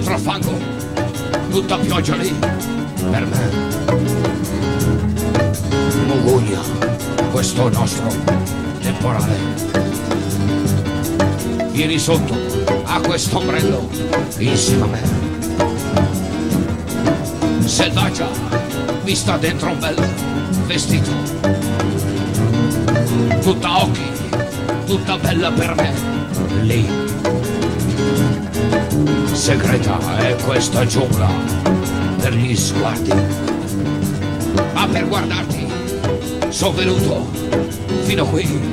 dentro al fango, tutta pioggia lì, per me. Mugugna, questo nostro temporale. Vieni sotto a questo ombrello insieme a me. Selvaggia mi sta dentro un bel vestito, tutta occhi, tutta bella per me, lì. Segreta è questa giungla per gli sguardi, ma per guardarti sono venuto fino qui.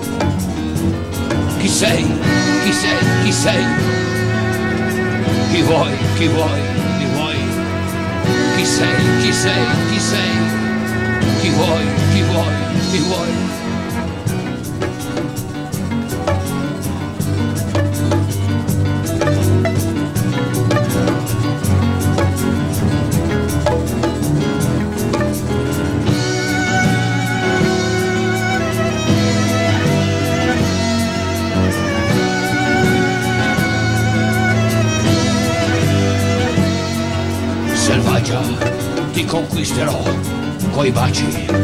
Chi sei? Chi sei? Chi sei? Chi vuoi? Chi vuoi? Chi vuoi? Chi sei? Chi sei? Chi sei? Chi vuoi? Chi vuoi? Chi vuoi? Selvaggia, ti conquisterò coi baci.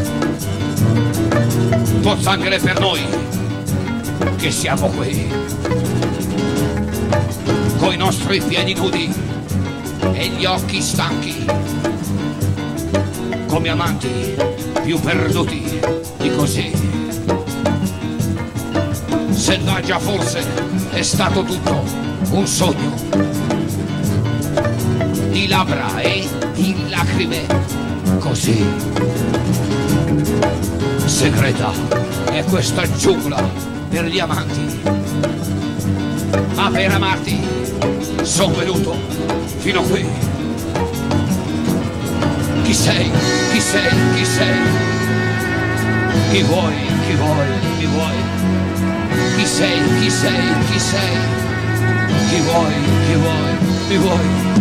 Pozzanghere per noi che siamo qui, coi nostri piedi nudi e gli occhi stanchi, come amanti più perduti di così. Selvaggia, forse è stato tutto un sogno di labbra e di lacrime, così. Segreta è questa giungla per gli amanti, ma per amarti sono venuto fino qui. Chi sei? Chi sei? Chi sei? Chi vuoi? Chi vuoi? Chi vuoi? Chi sei? Chi sei? Chi sei? Chi vuoi? Chi vuoi? Chi vuoi?